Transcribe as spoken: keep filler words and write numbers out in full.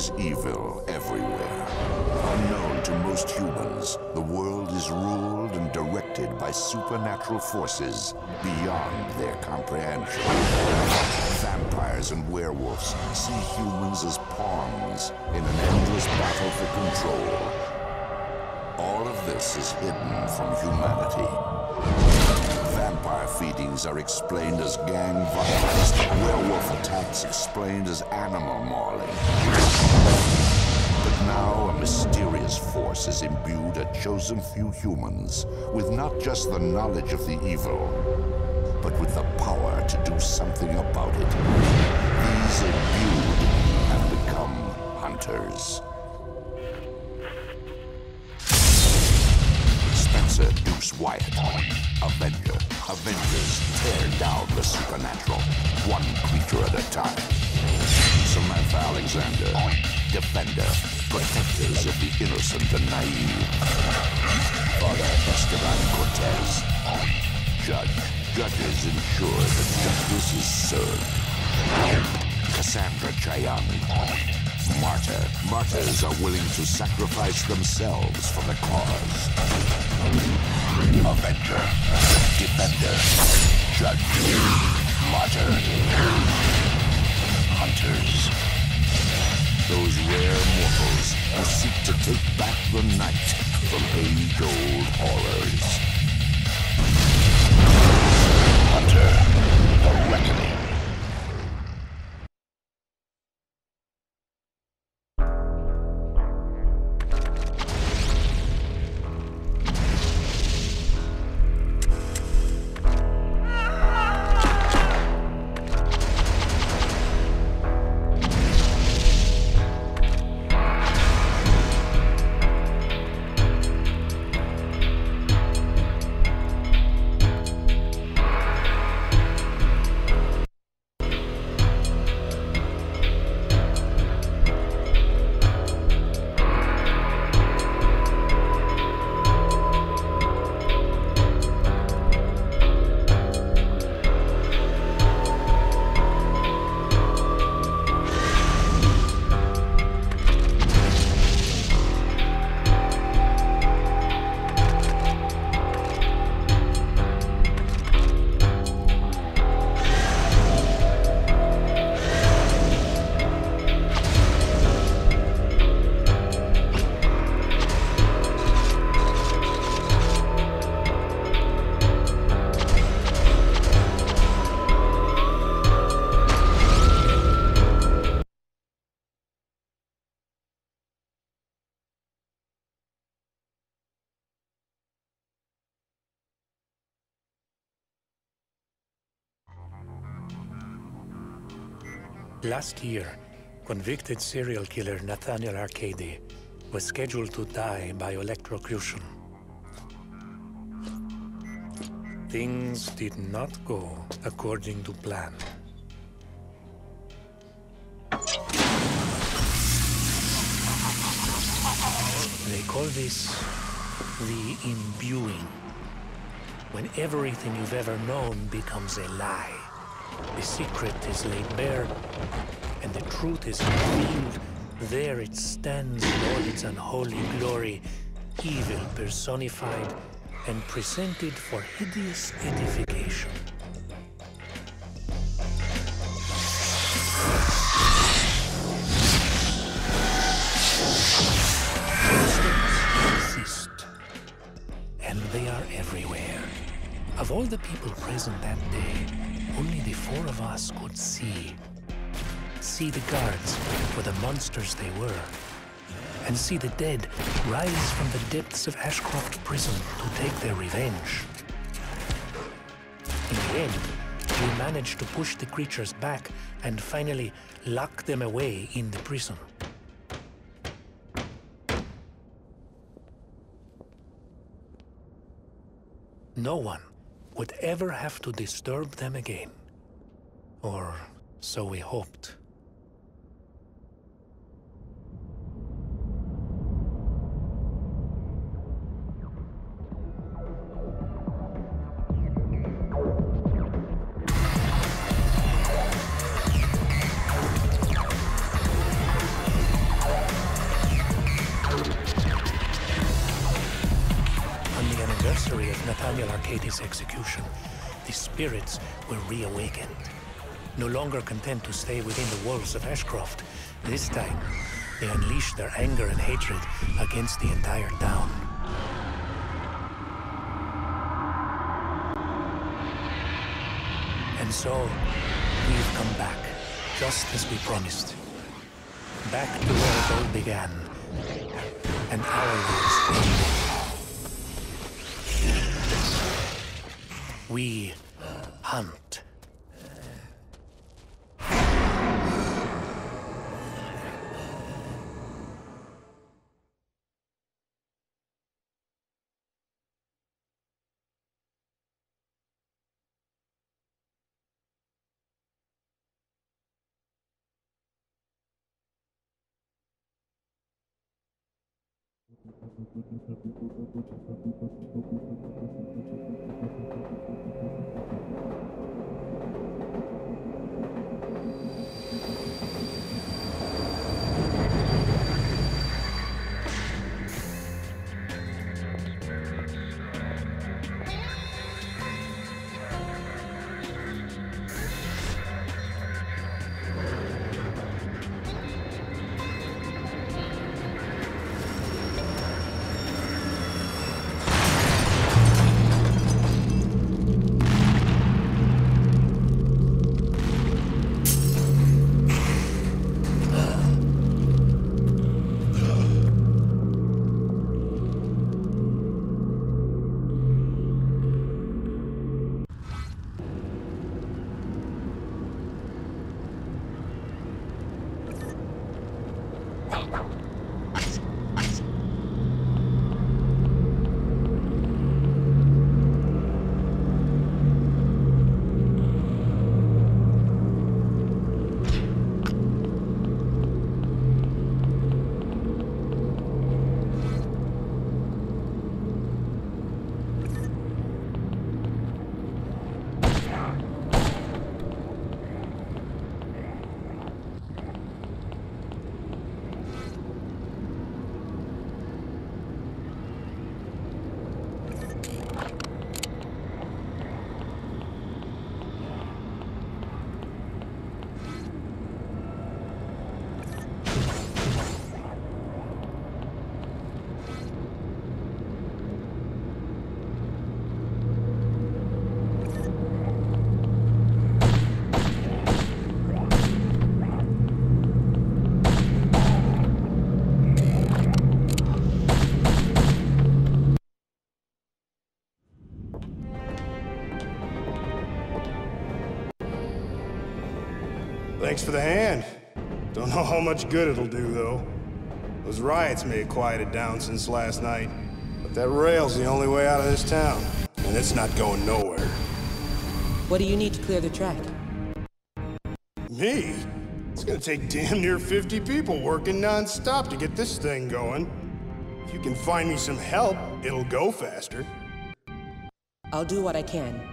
is evil everywhere. Unknown to most humans, the world is ruled and directed by supernatural forces beyond their comprehension. Vampires and werewolves see humans as pawns in an endless battle for control. All of this is hidden from humanity. Vampire feedings are explained as gang violence, werewolf attacks explained as animal mauling. But now a mysterious force has imbued a chosen few humans with not just the knowledge of the evil, but with the power to do something about it. These imbued have become hunters. Spencer Deuce Wyatt, Avenger. Avengers tear down the supernatural, one creature at a time. Samantha Alexander, Defender, protectors of the innocent and naive. Father Esteban Cortez, Judge. Judges ensure that justice is served. Cassandra Chayang, Martyr. Martyrs are willing to sacrifice themselves for the cause. Avenger, Defender, Judge, Martyr, Hunters. Those rare mortals who seek to take back the night from age-old horrors. Hunter, the Reckoning. Last year, convicted serial killer Nathaniel Arcady was scheduled to die by electrocution. Things did not go according to plan. They call this the imbuing. When everything you've ever known becomes a lie. The secret is laid bare, and the truth is revealed. There it stands in all its unholy glory, evil personified and presented for hideous edification. Monsters exist, and they are everywhere. Of all the people present that day, only the four of us could see. See the guards for the monsters they were, and see the dead rise from the depths of Ashcroft Prison to take their revenge. In the end, we managed to push the creatures back and finally lock them away in the prison. No one would ever have to disturb them again. Or so we hoped. Arcades' execution, the spirits were reawakened. No longer content to stay within the walls of Ashcroft, this time they unleashed their anger and hatred against the entire town. And so, we've come back, just as we promised. Back to where it all began, and our lives ended. We hunt. Thanks for the hand. Don't know how much good it'll do, though. Those riots may have quieted down since last night, but that rail's the only way out of this town, and it's not going nowhere. What do you need to clear the track? Me? It's gonna take damn near fifty people working non-stop to get this thing going. If you can find me some help, it'll go faster. I'll do what I can.